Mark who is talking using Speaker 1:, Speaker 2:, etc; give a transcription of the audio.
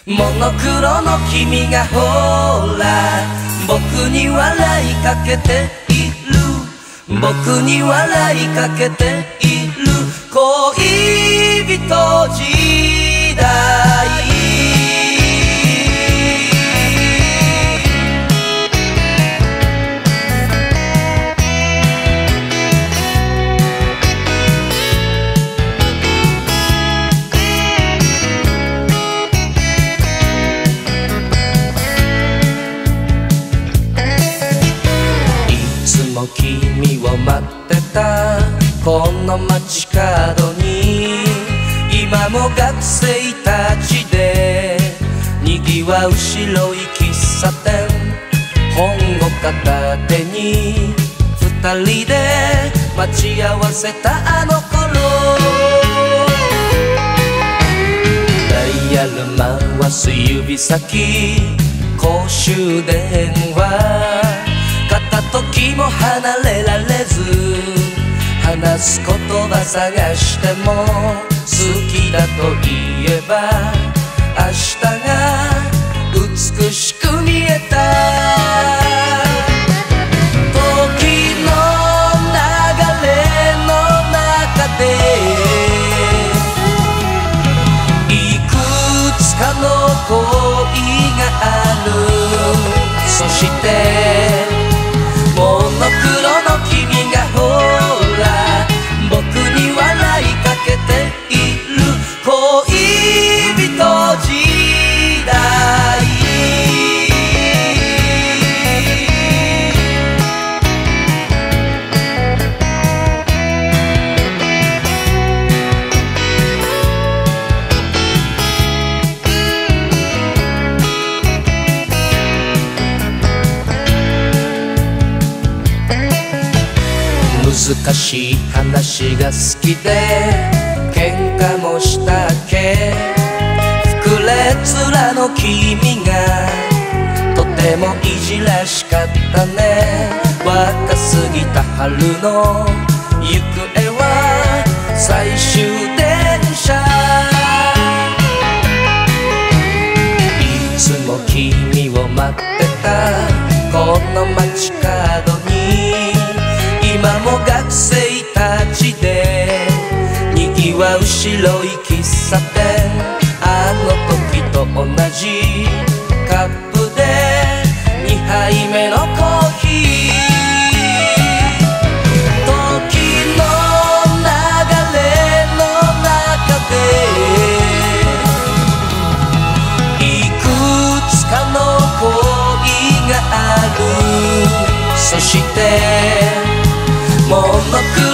Speaker 1: モノクロの君がほら僕に笑いかけている、僕に笑いかけている恋人時代。君を待ってたこの街角に今も学生たちでにぎわう白い喫茶店、本を片手に二人で待ち合わせたあの頃、ダイヤル回す指先、公衆電話、片時も離れられず話す言葉探しても好きだと言えば明日が美しく見えた。時の流れの中でいくつかの恋がある、そしてモノクロの君がほら僕に笑いかけている恋人時代。難しい話が好きで喧嘩もしたっけ、膨れ面の君がとてもいじらしかったね。若すぎた春の行方は最終電車、いつも君を待ってたこの街角に今も学生たちでにぎわう白い喫茶店、あの時と同じカップで2杯目のコーヒー。時の流れの中でいくつかの恋がある、そしてモノクロ